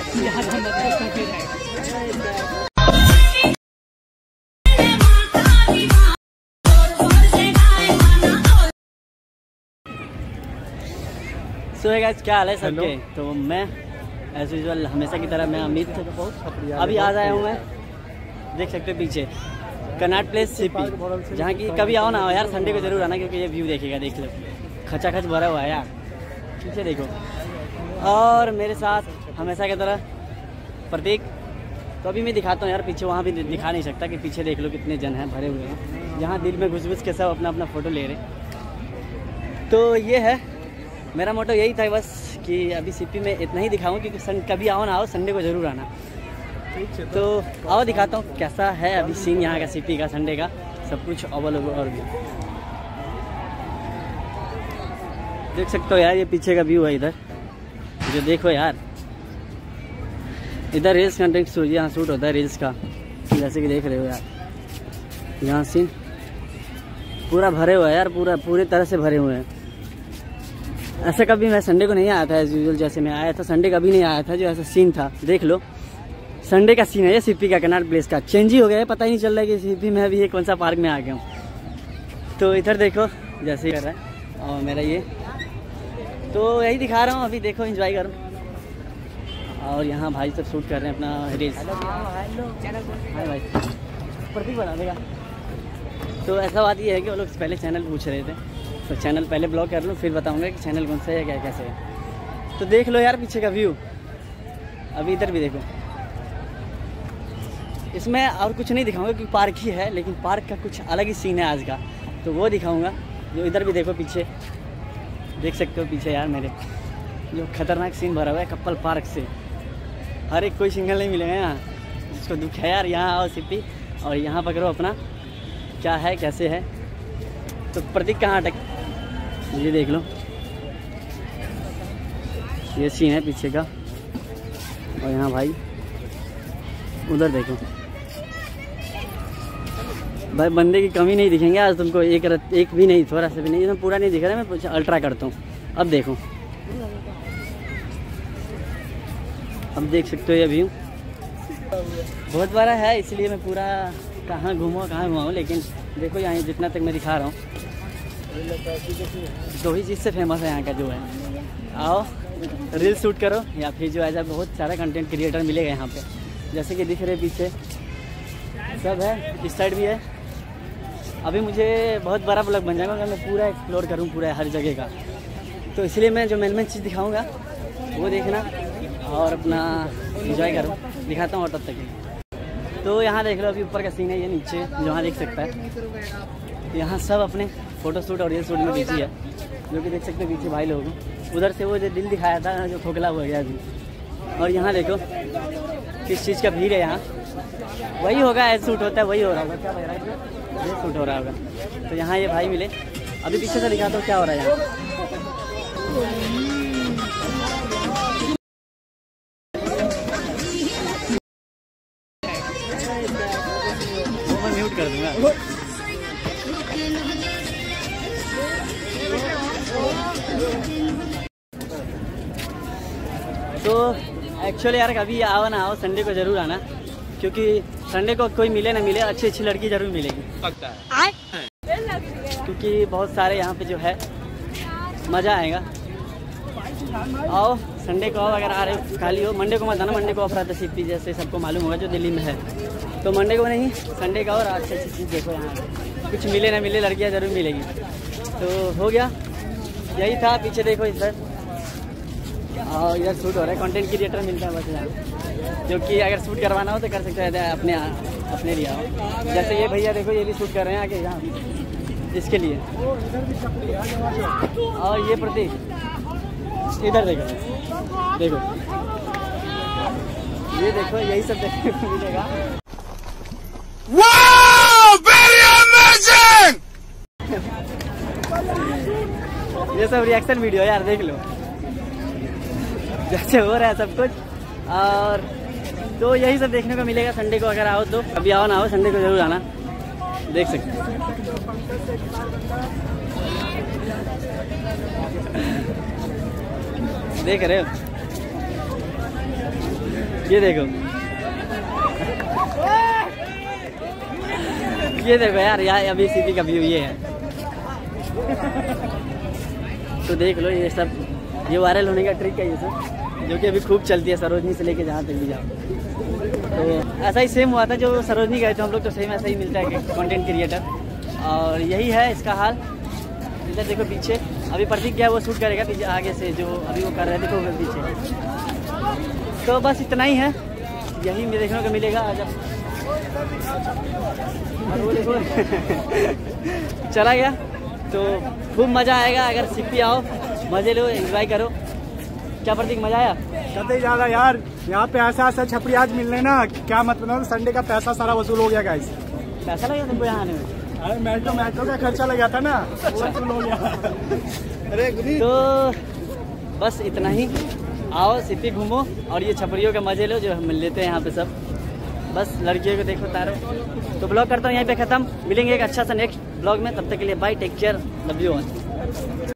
सो है गाइस, क्या हाल है सबके। तो मैं एज यूजुअल हमेशा की तरह मैं अमित अभी आ आया हूँ। मैं देख सकते हो पीछे कनाट प्लेस सीपी, जहाँ की कभी आओ ना यार, संडे को जरूर आना क्योंकि ये व्यू देखेगा। देख लो खचा खच भरा हुआ है यार, पीछे देखो। और मेरे साथ हमेशा की तरह प्रतीक। तो अभी मैं दिखाता हूँ यार पीछे, वहाँ भी दिखा नहीं सकता कि पीछे देख लो कितने जन हैं, भरे हुए हैं। यहाँ दिल में घुस घुस के सब अपना अपना फ़ोटो ले रहे। तो ये है मेरा मोटो, यही था बस कि अभी सीपी में इतना ही दिखाऊँ क्योंकि कभी आओ ना आओ, संडे को ज़रूर आना। तो आओ दिखाता हूँ कैसा है अभी सीन यहाँ का, सीपी का, संडे का सब कुछ अवल और भी देख सकते हो यार। ये पीछे का व्यू है इधर, जो देखो यार, इधर रील्स कंटेंट यहाँ शूट होता है रील्स का, जैसे कि देख रहे हो यार। यहाँ सीन पूरा भरे हुआ है यार, पूरी तरह से भरे हुए हैं। ऐसा कभी मैं संडे को नहीं आया था एज यूजुअल, जैसे मैं आया था संडे कभी नहीं आया था जो ऐसा सीन था। देख लो संडे का सीन है ये सीपी का, कनाट प्लेस का। चेंज ही हो गया है, पता ही नहीं चल रहा है कि सीपी में अभी ये कौन सा पार्क में आ गया हूँ। तो इधर देखो जैसे कर रहा है और मेरा ये, तो यही दिखा रहा हूँ अभी, देखो एंजॉय करो। और यहाँ भाई सब शूट कर रहे हैं अपना रील्स। हाय भाई, प्रतीक बना देगा। तो ऐसा बात ये है कि वो लोग पहले चैनल पूछ रहे थे, तो चैनल पहले ब्लॉग कर लूँ फिर बताऊँगा कि चैनल कौन सा है, क्या कैसे है। तो देख लो यार पीछे का व्यू। अभी इधर भी देखो, इसमें और कुछ नहीं दिखाऊंगा क्योंकि पार्क ही है, लेकिन पार्क का कुछ अलग ही सीन है आज का, तो वो दिखाऊंगा। जो इधर भी देखो पीछे, देख सकते हो पीछे यार मेरे, जो खतरनाक सीन भरा हुआ है कपल पार्क से। हर एक कोई सिंगल नहीं मिलेगा यहाँ, जिसको दुख है यार यहाँ आओ सीपी और यहाँ पकड़ो अपना क्या है कैसे है। तो प्रतीक कहाँ अटक, ये देख लो, ये सीन है पीछे का। और यहाँ भाई उधर देखो भाई, बंदे की कमी नहीं दिखेंगे आज तुमको, एक भी नहीं, थोड़ा सा भी नहीं, एकदम पूरा नहीं दिख रहा है। मैं अल्ट्रा करता हूँ। अब देखो, अब देख सकते हो ये व्यू बहुत बड़ा है, इसलिए मैं पूरा कहाँ घुमाऊँ, लेकिन देखो यहाँ जितना तक मैं दिखा रहा हूँ, दो ही चीज़ से फेमस है यहाँ का जो है। आओ रील शूट करो या फिर जो ऐसा बहुत सारा कंटेंट क्रिएटर मिलेगा यहाँ पे, जैसे कि दिख रहे पीछे सब है, इस साइड भी है। अभी मुझे बहुत बड़ा ब्लॉग बन जाएगा अगर मैं पूरा एक्सप्लोर करूँ पूरा हर जगह का, तो इसलिए मैं जो मेन चीज़ दिखाऊंगा वो देखना और अपना एंजॉय करो। दिखाता हूँ और तब तक। तो यहाँ देख लो अभी ऊपर का सीन है, ये नीचे जहाँ देख सकता है, यहाँ सब अपने फ़ोटो शूट और रील शूट में बिजी है, जो कि देख सकते हैं पीछे भाई लोग। उधर से वो जो दिल दिखाया था जो खोखला हो गया अभी। और यहाँ देखो किस चीज़ का भीड़ है, यहाँ वही होगा ऐसे शूट होता है, वही हो रहा होगा। क्या लग रहा है, ये शूट हो रहा होगा। तो यहाँ ये भाई मिले, अभी पीछे से दिखाता हूँ क्या हो रहा है यहाँ। मैं म्यूट कर दूंगा। तो एक्चुअली यार कभी आओ ना आओ, संडे को ज़रूर आना, क्योंकि संडे को कोई मिले ना मिले, अच्छी अच्छी लड़की ज़रूर मिलेगी पक्का है। क्योंकि बहुत सारे यहाँ पे जो है मज़ा आएगा। आओ संडे को आओ, अगर आ रहे हो खाली हो। मंडे को मत आना, मंडे को ऑफ रहता है सीपी, जैसे सबको मालूम होगा जो दिल्ली में है। तो मंडे को नहीं, संडे का और अच्छी अच्छी चीज़ देखो। यहाँ कुछ मिले ना मिले, लड़कियाँ ज़रूर मिलेगी। तो हो गया, यही था। पीछे देखो इधर, और इधर शूट हो रहा है, कंटेंट क्रिएटर मिलता है बस यहाँ, क्योंकि अगर शूट करवाना हो तो कर सकते हैं अपने लिए। जैसे ये भैया देखो, ये भी शूट कर रहे हैं आगे यहाँ इसके लिए। और ये प्रतीक इधर देखो, ये देखो, यही सब देखने को मिलेगा। ये सब रिएक्शन वीडियो यार, देख लो जैसे हो रहा है सब कुछ। और तो यही सब देखने को मिलेगा संडे को, अगर आओ तो। अभी आओ ना आओ, संडे को जरूर आना, देख सकते हो। देख रहे हो ये देखो ये देखो यार अभी सिटी का व्यू ये है। तो देख लो ये सब, ये वायरल होने का ट्रिक है ये सब, जो कि अभी खूब चलती है सरोजनी से लेके जहाँ तक भी जाओ। तो ऐसा ही सेम हुआ था जो सरोजनी गए थे हम लोग, तो सेम ऐसा ही मिलता है कंटेंट क्रिएटर, और यही है इसका हाल। इधर देखो पीछे अभी प्रतीक क्या है वो शूट करेगा पीछे आगे से, जो अभी वो कर रहे थे देखो पीछे। तो बस इतना ही है, यही में देखने को मिलेगा। जब और वो देखो चला गया, तो खूब मज़ा आएगा। अगर सिप्पी आओ, मज़े लो, एंजॉय करो। क्या प्रतीक मज़ा आया? कतई ज़्यादा यार, यहाँ पे ऐसा ऐसा छपरी आज मिलने ना, क्या मतलब संडे का पैसा सारा वसूल हो गया गाइस। पैसा लगा तुमको यहाँ आने में? अरे मेट्रो का खर्चा लगा था ना, वसूल हो गया। अरे तो बस इतना ही, आओ सिटी घूमो और ये छपरियों के मजे लो जो हम लेते हैं यहाँ पे सब। बस लड़कियों को देखो तारो। तो ब्लॉग करता हूँ यहीं पे ख़त्म, मिलेंगे एक अच्छा सा नेक्स्ट ब्लॉग में, तब तक के लिए bye, take care, love you all.